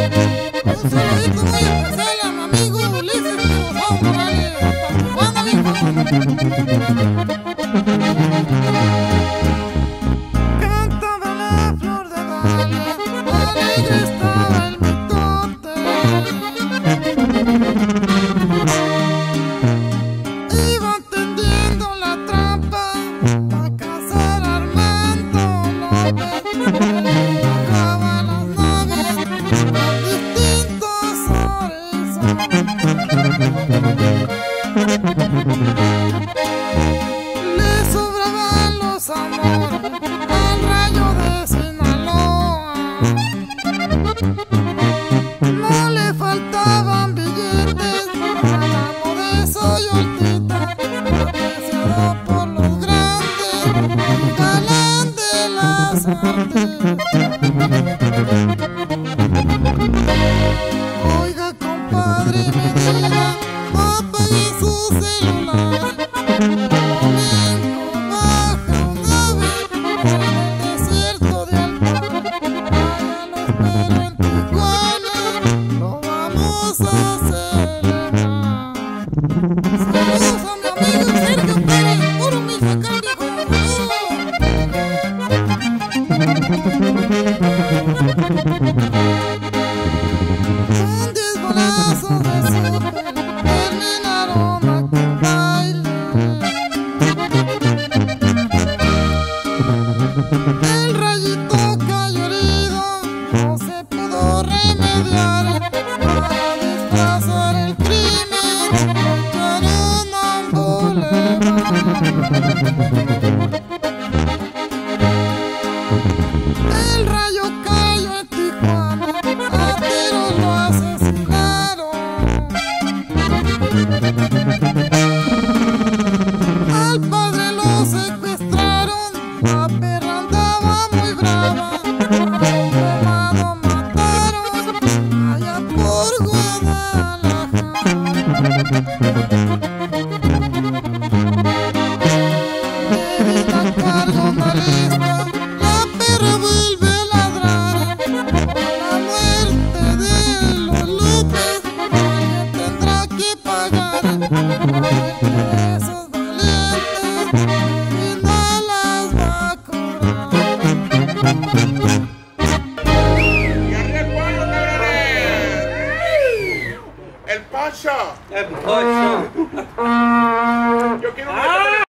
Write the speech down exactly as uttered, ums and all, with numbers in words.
Un saludito muy especial a mi amigo Ulises Gustavo Morales, para mi banda, cantaba la flor de Dalia, alegre estaba el mitote. Iban tendiendo la trampa pa' cazar a Armando López. Bajaban las naves a distintos horizontes. Le sobraban los amores al rayo de Sinaloa. No le faltaban billetes para la Modesto y Hortita, apreciado por los grandes, galán de las artes. Oiga, compadre, me diga, apague su celular. Domingo baja un ave por el desierto de Almar. Allá lo espero en Tijuana, lo vamos a celebrar. Saludos a mi amigo Sergio Pérez, puro Michoacán, viejo. Con diez balazos de súper terminaron aquel baile. El rayito cayó herido, no se pudo remediar.